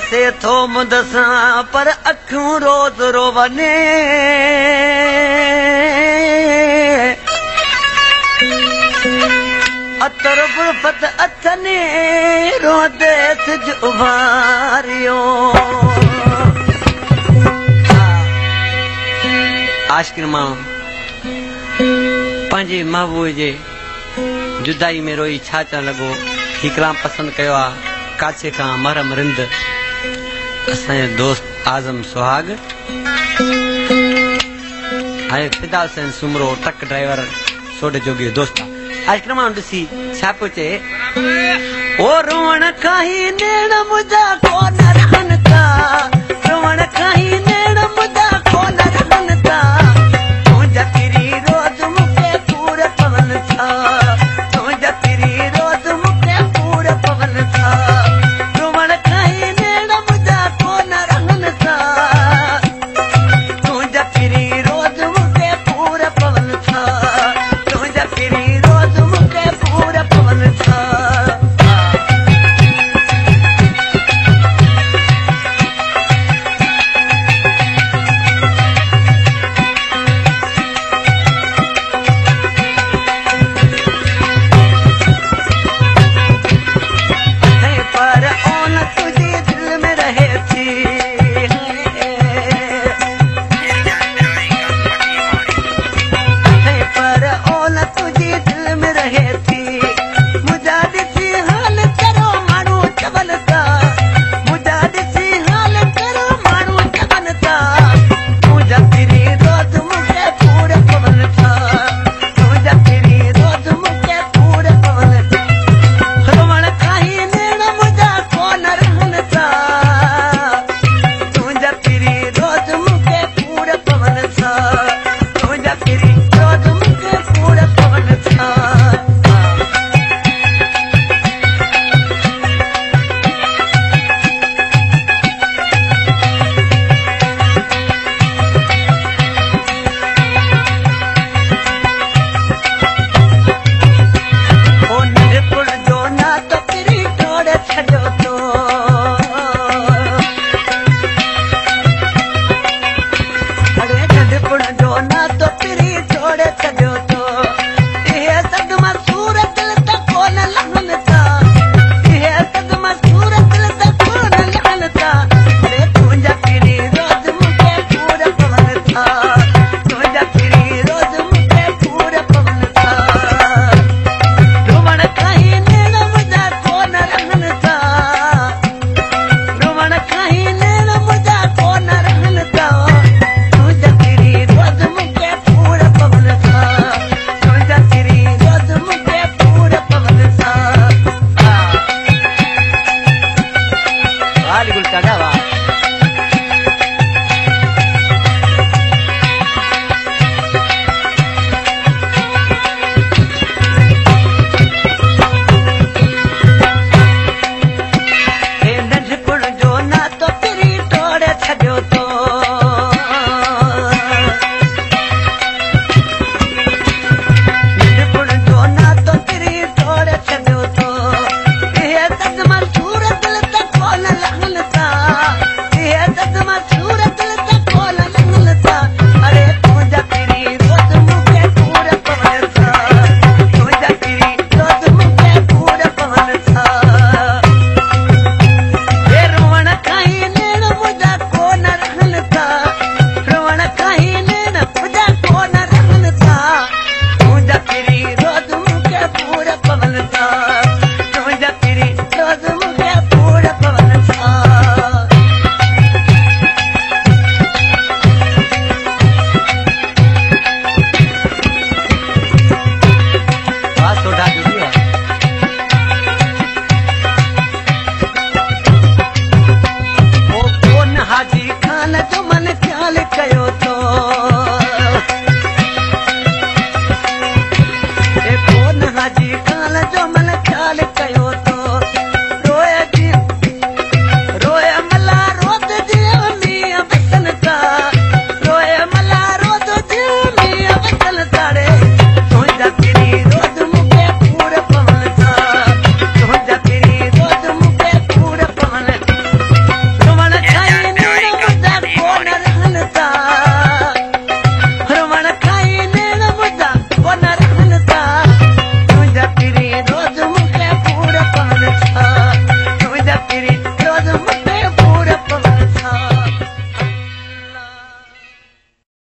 से थो मुदसा पर अखियूं रोज़ रोवने अतर बुरफत अथने रोदे सिज उभारियो आशिक़ माण्हू पंहिंजे महबूब जे जुदाई में रोई छा चवण लॻो ही कलाम पसंदि कयो आहे काचे खां मरम रिंद असांजो दोस्त आज़म सुहाग हाणे फिदा हुसैन सुमरो ट्रक ड्राइवर सोडे जोगी दोस्त आहे आशिक़ माण्हू ॾिसी छा पियो चए ओ रोअण खां ई नेण मुंहिंजा कोन रहनि था रोअण खां ई नेण मुंहिंजा कोन रहनि था